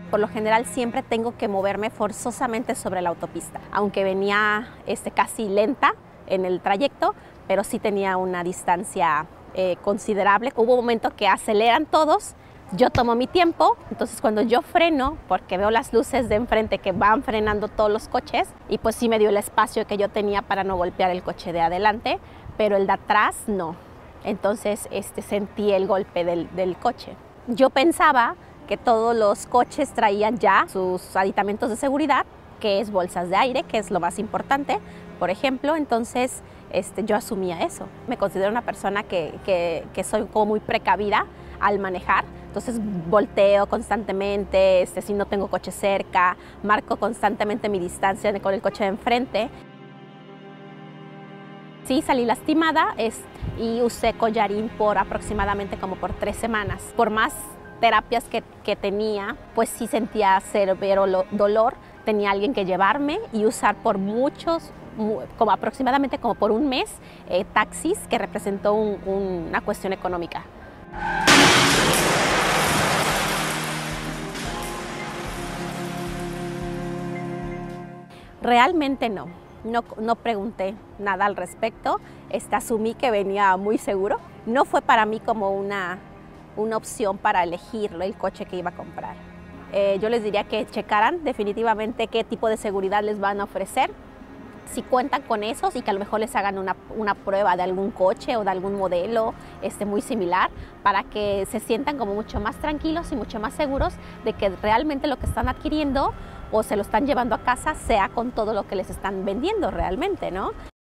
Por lo general siempre tengo que moverme forzosamente sobre la autopista, aunque venía casi lenta en el trayecto, pero sí tenía una distancia considerable. Hubo un momento que aceleran todos, yo tomo mi tiempo, entonces cuando yo freno, porque veo las luces de enfrente que van frenando todos los coches, y pues sí me dio el espacio que yo tenía para no golpear el coche de adelante, pero el de atrás no. Entonces sentí el golpe del coche. Yo pensaba que todos los coches traían ya sus aditamentos de seguridad, que es bolsas de aire, que es lo más importante, por ejemplo. Entonces yo asumía eso. Me considero una persona que soy como muy precavida al manejar, entonces volteo constantemente, si no tengo coche cerca, marco constantemente mi distancia con el coche de enfrente. Sí, salí lastimada y usé collarín por aproximadamente como por 3 semanas. Por más terapias que tenía, pues sí sentía severo dolor. Tenía alguien que llevarme y usar por aproximadamente como por un mes, taxis, que representó una cuestión económica. Realmente no pregunté nada al respecto, asumí que venía muy seguro. No fue para mí como una opción para elegir el coche que iba a comprar. Yo les diría que checaran definitivamente qué tipo de seguridad les van a ofrecer, si cuentan con esos, y que a lo mejor les hagan una prueba de algún coche o de algún modelo muy similar, para que se sientan como mucho más tranquilos y mucho más seguros de que realmente lo que están adquiriendo o se lo están llevando a casa sea con todo lo que les están vendiendo realmente, ¿no?